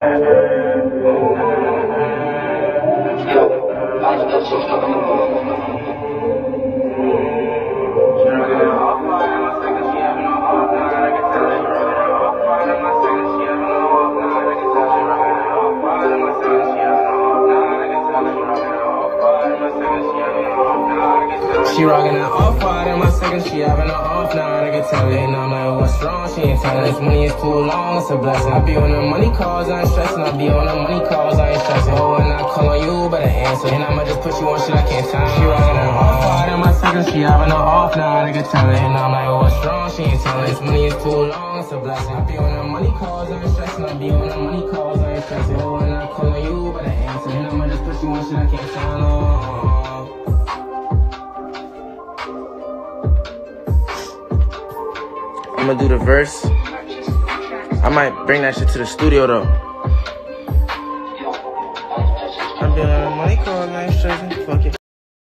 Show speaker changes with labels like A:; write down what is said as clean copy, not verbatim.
A: She rockin' that off-white in my second, she having an off night. I can tell it, and I'm like, what's wrong? She ain't telling this money is too long, it's a blessing. I be on the money calls, I ain't stressing. I be on the money calls, I ain't stressing. Oh, and I call on you, better answer. And I'ma just put you on shit I can't time. She rockin' that off-white in my second, she having an off night. I can tell it, and I'm like, what's wrong? She ain't telling this money is too long, it's a blessing. I be on the money calls, I ain't stressing. I be on the money calls, I ain't stressing. Oh, and I call on you, better answer. And I'ma just put you on shit I can't time. I'm gonna do the verse. I might bring that shit to the studio though. I'm doing money calls, I ain't stressing. Fuck it.